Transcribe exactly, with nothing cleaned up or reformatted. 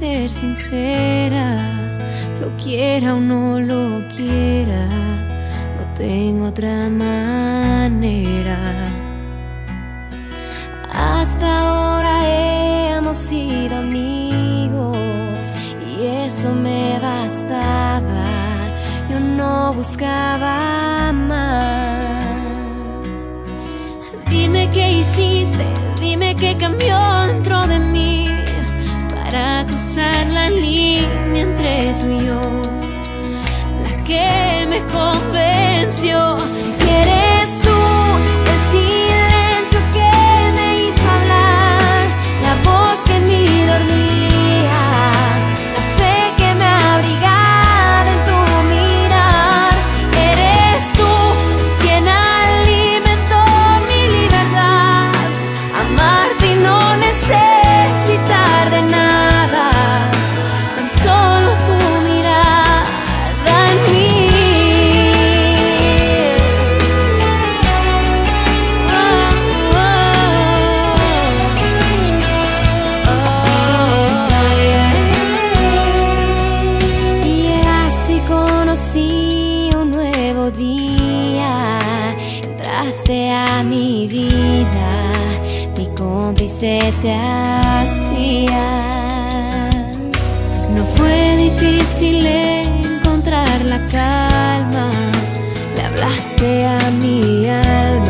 ser sincera, lo quiera o no lo quiera, no tengo otra manera. Hasta ahora hemos sido amigos y eso me bastaba, yo no buscaba más. Dime qué hiciste, dime qué cambió dentro de mí para cruzar la línea entre tú y yo, la que me convenció. Eres tú, el silencio que me hizo hablar, la voz que en mí dormía, la fe que me abrigaba en tu mirar. Eres tú quien alimentó mi libertad, amarte y no necesitar de nada, tan solo tu mirada en mí. Llegaste y conocí un nuevo día, entraste a mi vida, mi cómplice te hacías. No fue difícil encontrar la calma, le hablaste a mi alma.